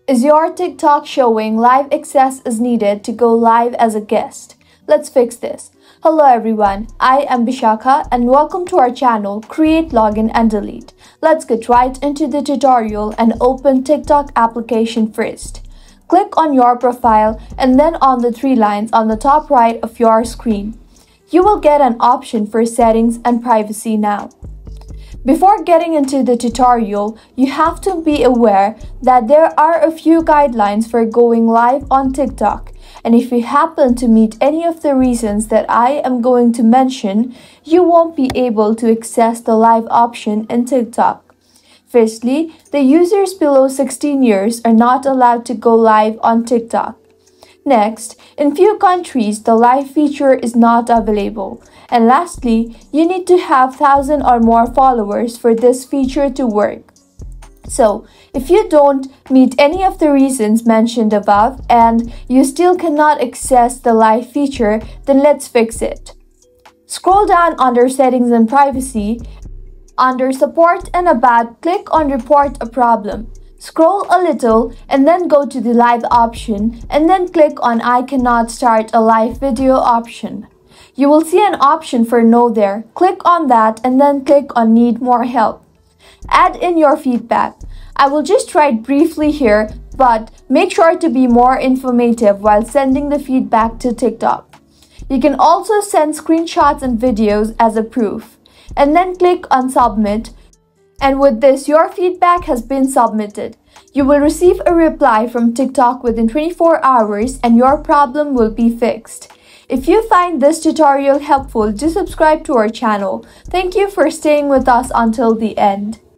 Is your TikTok showing live access is needed to go live as a guest? Let's fix this. Hello everyone, I am Bishakha and welcome to our channel Create, Login and Delete. Let's get right into the tutorial and open TikTok application first. Click on your profile and then on the three lines on the top right of your screen. You will get an option for settings and privacy now. Before getting into the tutorial, you have to be aware that there are a few guidelines for going live on TikTok, and if you happen to meet any of the reasons that I am going to mention, you won't be able to access the live option in TikTok. Firstly, the users below 16 years are not allowed to go live on TikTok. Next, in few countries, the live feature is not available. And lastly, you need to have 1,000 or more followers for this feature to work. So, if you don't meet any of the reasons mentioned above and you still cannot access the live feature, then let's fix it. Scroll down under Settings and Privacy. Under Support and About, click on Report a Problem. Scroll a little and then go to the live option and then click on I cannot start a live video option. You will see an option for no there. Click on that and then click on Need More Help. Add in your feedback. I will just write briefly here, but make sure to be more informative while sending the feedback to TikTok. You can also send screenshots and videos as a proof. And then click on Submit. And with this, your feedback has been submitted. You will receive a reply from TikTok within 24 hours and your problem will be fixed. If you find this tutorial helpful, do subscribe to our channel. Thank you for staying with us until the end.